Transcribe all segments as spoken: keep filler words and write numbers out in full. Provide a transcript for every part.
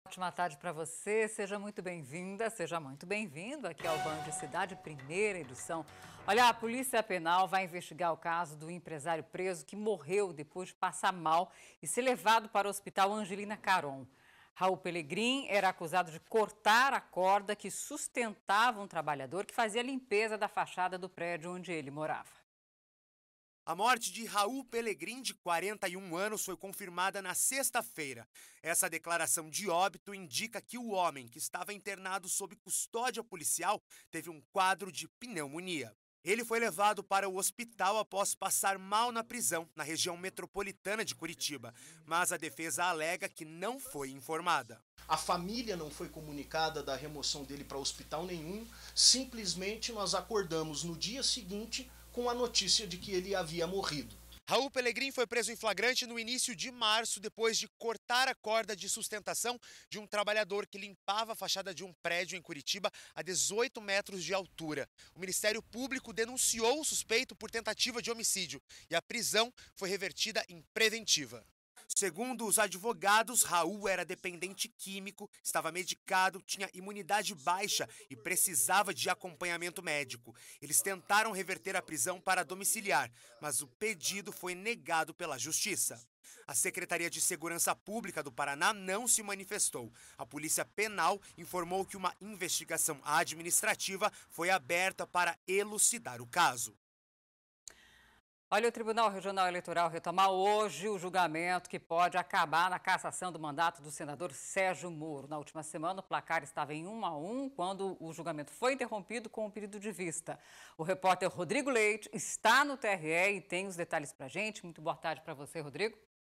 Ótima tarde para você, seja muito bem-vinda, seja muito bem-vindo aqui ao Band Cidade, primeira edição. Olha, a Polícia Penal vai investigar o caso do empresário preso que morreu depois de passar mal e ser levado para o Hospital Angelina Caron. Raul Pelegrim era acusado de cortar a corda que sustentava um trabalhador que fazia a limpeza da fachada do prédio onde ele morava. A morte de Raul Pelegrim, de quarenta e um anos, foi confirmada na sexta-feira. Essa declaração de óbito indica que o homem, que estava internado sob custódia policial, teve um quadro de pneumonia. Ele foi levado para o hospital após passar mal na prisão, na região metropolitana de Curitiba. Mas a defesa alega que não foi informada. A família não foi comunicada da remoção dele para hospital nenhum. Simplesmente nós acordamos no dia seguinte com a notícia de que ele havia morrido. Raul Pelegrim foi preso em flagrante no início de março, depois de cortar a corda de sustentação de um trabalhador que limpava a fachada de um prédio em Curitiba a dezoito metros de altura. O Ministério Público denunciou o suspeito por tentativa de homicídio e a prisão foi revertida em preventiva. Segundo os advogados, Raul era dependente químico, estava medicado, tinha imunidade baixa e precisava de acompanhamento médico. Eles tentaram reverter a prisão para domiciliar, mas o pedido foi negado pela Justiça. A Secretaria de Segurança Pública do Paraná não se manifestou. A Polícia Penal informou que uma investigação administrativa foi aberta para elucidar o caso. Olha, o Tribunal Regional Eleitoral retoma hoje o julgamento que pode acabar na cassação do mandato do senador Sérgio Moro. Na última semana, o placar estava em um a um quando o julgamento foi interrompido com um pedido de vista. O repórter Rodrigo Leite está no T R E e tem os detalhes para a gente. Muito boa tarde para você, Rodrigo.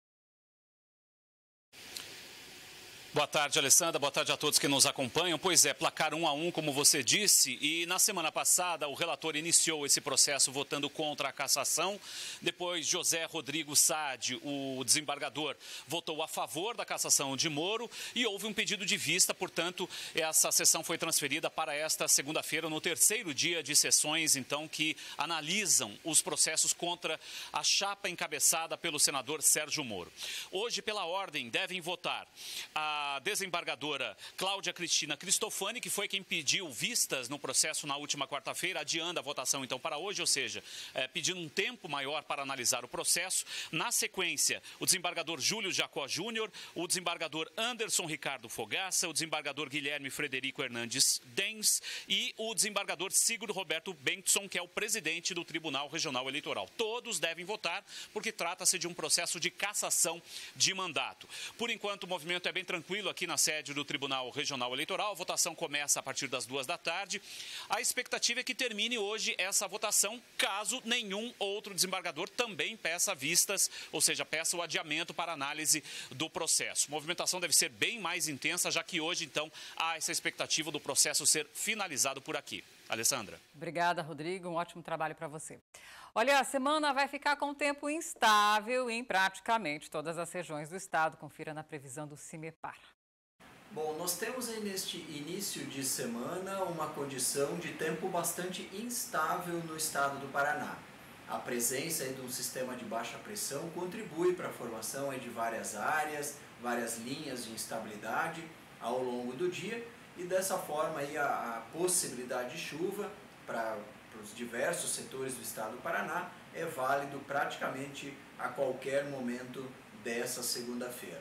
Boa tarde, Alessandra. Boa tarde a todos que nos acompanham. Pois é, placar um a um, como você disse, e na semana passada o relator iniciou esse processo votando contra a cassação. Depois, José Rodrigo Saad, o desembargador, votou a favor da cassação de Moro e houve um pedido de vista. Portanto, essa sessão foi transferida para esta segunda-feira, no terceiro dia de sessões, então, que analisam os processos contra a chapa encabeçada pelo senador Sérgio Moro. Hoje, pela ordem, devem votar a a desembargadora Cláudia Cristina Cristofani, que foi quem pediu vistas no processo na última quarta-feira, adiando a votação então para hoje, ou seja, é, pedindo um tempo maior para analisar o processo. Na sequência, o desembargador Júlio Jacó Júnior, o desembargador Anderson Ricardo Fogaça, o desembargador Guilherme Frederico Hernandes Dens e o desembargador Sigurd Roberto Bengtson, que é o presidente do Tribunal Regional Eleitoral. Todos devem votar porque trata-se de um processo de cassação de mandato. Por enquanto, o movimento é bem tranquilo aqui na sede do Tribunal Regional Eleitoral. A votação começa a partir das duas da tarde. A expectativa é que termine hoje essa votação, caso nenhum outro desembargador também peça vistas, ou seja, peça o adiamento para análise do processo. A movimentação deve ser bem mais intensa, já que hoje, então, há essa expectativa do processo ser finalizado por aqui. Alessandra. Obrigada, Rodrigo. Um ótimo trabalho para você. Olha, a semana vai ficar com tempo instável em praticamente todas as regiões do estado. Confira na previsão do CIMEPAR. Bom, nós temos aí neste início de semana uma condição de tempo bastante instável no estado do Paraná. A presença aí de um sistema de baixa pressão contribui para a formação aí de várias áreas, várias linhas de instabilidade ao longo do dia e dessa forma aí a, a possibilidade de chuva para os diversos setores do estado do Paraná é válido praticamente a qualquer momento dessa segunda-feira.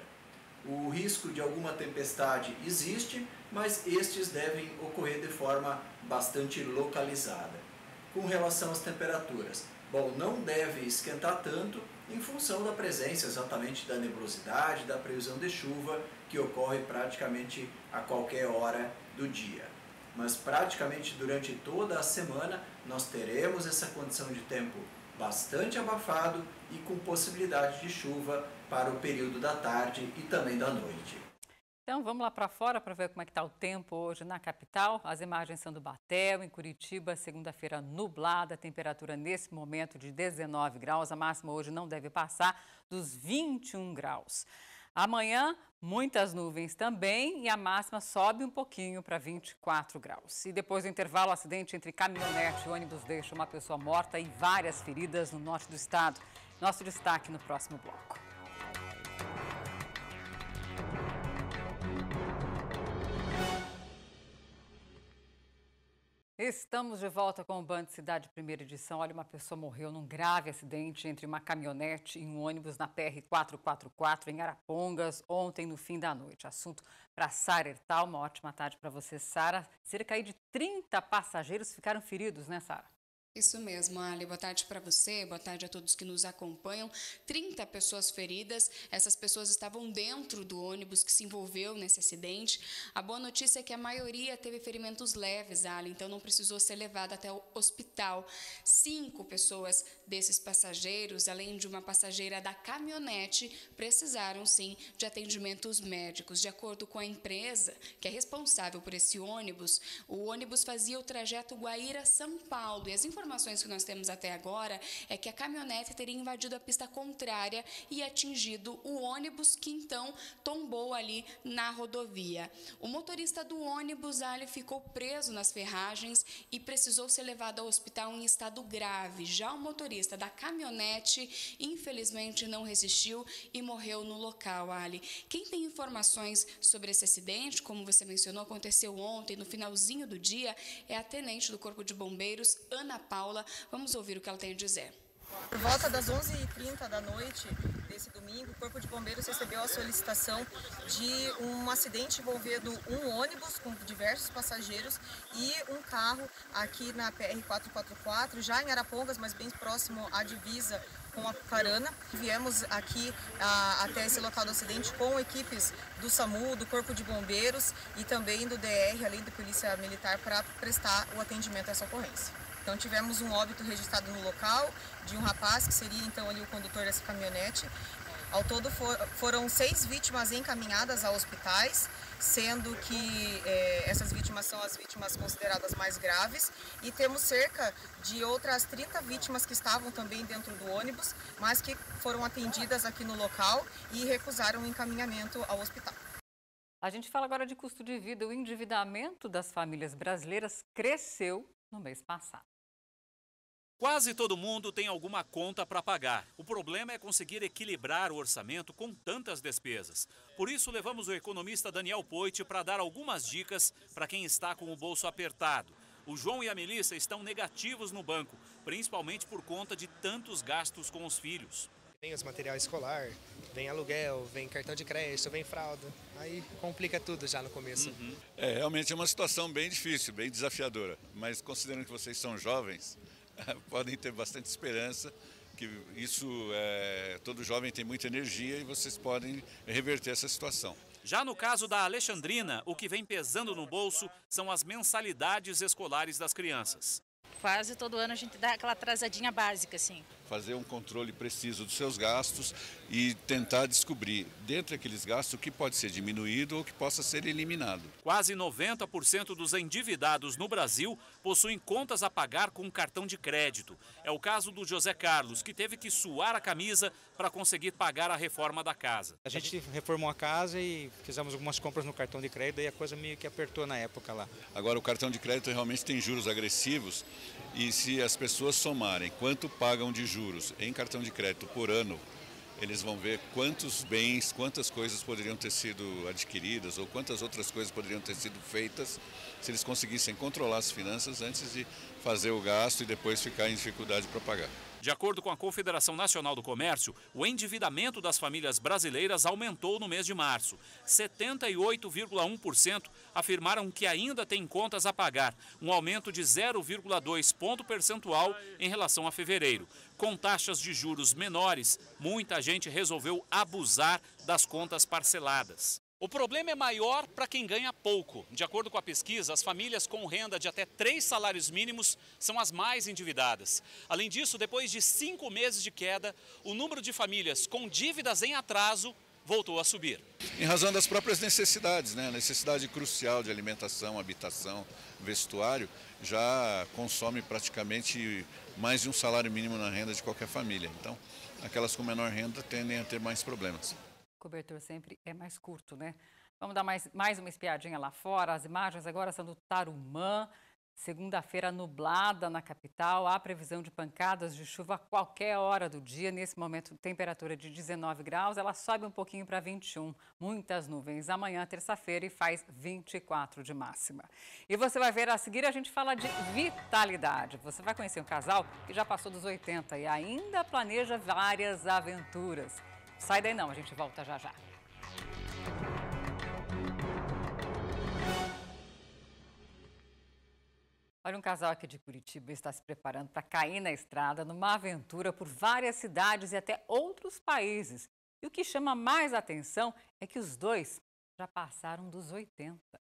O risco de alguma tempestade existe, mas estes devem ocorrer de forma bastante localizada. Com relação às temperaturas, bom, não deve esquentar tanto em função da presença exatamente da nebulosidade, da previsão de chuva que ocorre praticamente a qualquer hora do dia. Mas praticamente durante toda a semana nós teremos essa condição de tempo bastante abafado e com possibilidade de chuva para o período da tarde e também da noite. Então vamos lá para fora para ver como é que está o tempo hoje na capital. As imagens são do Batel, em Curitiba, segunda-feira nublada, temperatura nesse momento de dezenove graus, a máxima hoje não deve passar dos vinte e um graus. Amanhã, muitas nuvens também e a máxima sobe um pouquinho para vinte e quatro graus. E depois do intervalo, o acidente entre caminhonete e ônibus deixa uma pessoa morta e várias feridas no norte do estado. Nosso destaque no próximo bloco. Estamos de volta com o Band Cidade Primeira Edição. Olha, uma pessoa morreu num grave acidente entre uma caminhonete e um ônibus na P R quatrocentos e quarenta e quatro em Arapongas, ontem no fim da noite. Assunto para Sara Ertal. Uma ótima tarde para você, Sara. Cerca aí de trinta passageiros ficaram feridos, né, Sara? Isso mesmo, Ali. Boa tarde para você, boa tarde a todos que nos acompanham. trinta pessoas feridas, essas pessoas estavam dentro do ônibus que se envolveu nesse acidente. A boa notícia é que a maioria teve ferimentos leves, Ali, então não precisou ser levada até o hospital. Cinco pessoas desses passageiros, além de uma passageira da caminhonete, precisaram sim de atendimentos médicos. De acordo com a empresa que é responsável por esse ônibus, o ônibus fazia o trajeto Guaíra-São Paulo e as informações informações que nós temos até agora é que a caminhonete teria invadido a pista contrária e atingido o ônibus, que então tombou ali na rodovia. O motorista do ônibus, Ali, ficou preso nas ferragens e precisou ser levado ao hospital em estado grave. Já o motorista da caminhonete, infelizmente, não resistiu e morreu no local, Ali. Quem tem informações sobre esse acidente, como você mencionou, aconteceu ontem, no finalzinho do dia, é a tenente do Corpo de Bombeiros, Ana Paula. Vamos ouvir o que ela tem a dizer. Por volta das onze e trinta da noite desse domingo, o Corpo de Bombeiros recebeu a solicitação de um acidente envolvendo um ônibus com diversos passageiros e um carro aqui na P R quatrocentos e quarenta e quatro, já em Arapongas, mas bem próximo à divisa com a Paraná. Viemos aqui a, até esse local do acidente com equipes do SAMU, do Corpo de Bombeiros e também do D R, além da Polícia Militar, para prestar o atendimento a essa ocorrência. Então tivemos um óbito registrado no local de um rapaz que seria então ali o condutor dessa caminhonete. Ao todo for, foram seis vítimas encaminhadas a hospitais, sendo que eh, essas vítimas são as vítimas consideradas mais graves, e temos cerca de outras trinta vítimas que estavam também dentro do ônibus, mas que foram atendidas aqui no local e recusaram o encaminhamento ao hospital. A gente fala agora de custo de vida. O endividamento das famílias brasileiras cresceu no mês passado. Quase todo mundo tem alguma conta para pagar. O problema é conseguir equilibrar o orçamento com tantas despesas. Por isso, levamos o economista Daniel Poit para dar algumas dicas para quem está com o bolso apertado. O João e a Melissa estão negativos no banco, principalmente por conta de tantos gastos com os filhos. Vem os material escolar, vem aluguel, vem cartão de crédito, vem fralda. Aí complica tudo já no começo. Uhum. É, realmente é uma situação bem difícil, bem desafiadora. Mas considerando que vocês são jovens, podem ter bastante esperança, que isso, é, todo jovem tem muita energia e vocês podem reverter essa situação. Já no caso da Alexandrina, o que vem pesando no bolso são as mensalidades escolares das crianças. Quase todo ano a gente dá aquela atrasadinha básica, assim. Fazer um controle preciso dos seus gastos e tentar descobrir, dentro daqueles gastos, o que pode ser diminuído ou que possa ser eliminado. Quase noventa por cento dos endividados no Brasil possuem contas a pagar com cartão de crédito. É o caso do José Carlos, que teve que suar a camisa para conseguir pagar a reforma da casa. A gente reformou a casa e fizemos algumas compras no cartão de crédito e a coisa meio que apertou na época lá. Agora, o cartão de crédito realmente tem juros agressivos e se as pessoas somarem quanto pagam de juros em cartão de crédito por ano, eles vão ver quantos bens, quantas coisas poderiam ter sido adquiridas ou quantas outras coisas poderiam ter sido feitas se eles conseguissem controlar as finanças antes de fazer o gasto e depois ficar em dificuldade para pagar. De acordo com a Confederação Nacional do Comércio, o endividamento das famílias brasileiras aumentou no mês de março. setenta e oito vírgula um por cento afirmaram que ainda têm contas a pagar, um aumento de zero vírgula dois ponto percentual em relação a fevereiro. Com taxas de juros menores, muita gente resolveu abusar das contas parceladas. O problema é maior para quem ganha pouco. De acordo com a pesquisa, as famílias com renda de até três salários mínimos são as mais endividadas. Além disso, depois de cinco meses de queda, o número de famílias com dívidas em atraso voltou a subir. Em razão das próprias necessidades, né? A necessidade crucial de alimentação, habitação, vestuário, já consome praticamente mais de um salário mínimo na renda de qualquer família. Então, aquelas com menor renda tendem a ter mais problemas. O cobertor sempre é mais curto, né? Vamos dar mais, mais uma espiadinha lá fora. As imagens agora são do Tarumã. Segunda-feira nublada na capital, há previsão de pancadas de chuva a qualquer hora do dia. Nesse momento, temperatura de dezenove graus, ela sobe um pouquinho para vinte e um. Muitas nuvens amanhã, terça-feira, e faz vinte e quatro de máxima. E você vai ver a seguir, a gente fala de vitalidade. Você vai conhecer um casal que já passou dos oitenta e ainda planeja várias aventuras. Sai daí não, a gente volta já já. Olha, um casal aqui de Curitiba está se preparando para cair na estrada numa aventura por várias cidades e até outros países. E o que chama mais atenção é que os dois já passaram dos oitenta.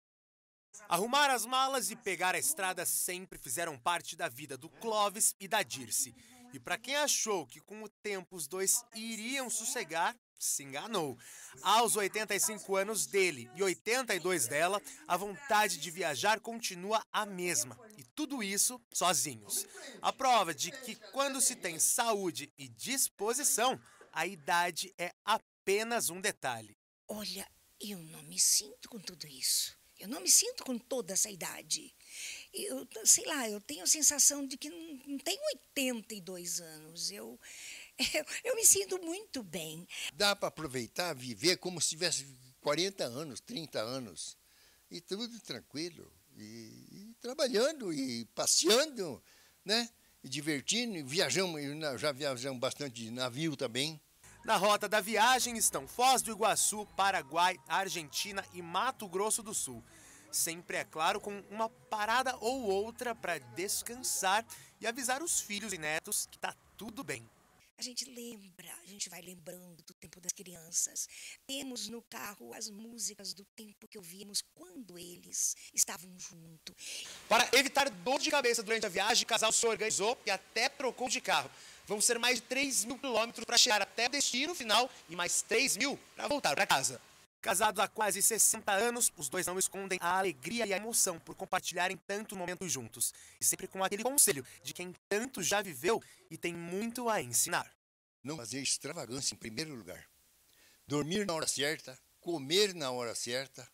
Arrumar as malas e pegar a estrada sempre fizeram parte da vida do Clóvis e da Dirce. E para quem achou que com o tempo os dois iriam sossegar, se enganou. Aos oitenta e cinco anos dele e oitenta e dois dela, a vontade de viajar continua a mesma. E tudo isso sozinhos. A prova de que quando se tem saúde e disposição, a idade é apenas um detalhe. Olha, eu não me sinto com tudo isso. Eu não me sinto com toda essa idade. Eu, sei lá, eu tenho a sensação de que não, não tenho oitenta e dois anos. Eu... Eu, eu me sinto muito bem. Dá para aproveitar, viver como se tivesse quarenta anos, trinta anos. E tudo tranquilo. E, e trabalhando, e passeando, né? E divertindo, e viajamos, já viajamos bastante de navio também. Na rota da viagem estão Foz do Iguaçu, Paraguai, Argentina e Mato Grosso do Sul. Sempre, é claro, com uma parada ou outra para descansar e avisar os filhos e netos que tá tudo bem. A gente lembra, a gente vai lembrando do tempo das crianças. Temos no carro as músicas do tempo que ouvíamos quando eles estavam juntos. Para evitar dor de cabeça durante a viagem, o casal se organizou e até trocou de carro. Vão ser mais de três mil quilômetros para chegar até o destino final e mais três mil para voltar para casa. Casados há quase sessenta anos, os dois não escondem a alegria e a emoção por compartilharem tantos momentos juntos. E sempre com aquele conselho de quem tanto já viveu e tem muito a ensinar. Não fazer extravagância em primeiro lugar. Dormir na hora certa, comer na hora certa,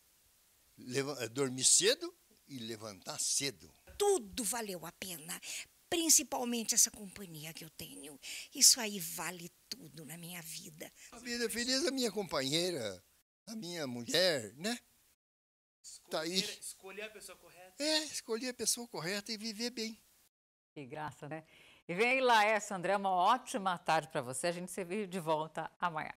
dormir cedo e levantar cedo. Tudo valeu a pena, principalmente essa companhia que eu tenho. Isso aí vale tudo na minha vida. A vida feliz da minha companheira, a minha mulher, né? Escolher, tá aí. escolher a pessoa correta. É, escolher a pessoa correta e viver bem. Que graça, né? E vem aí, Laércio, André, uma ótima tarde para você. A gente se vê de volta amanhã.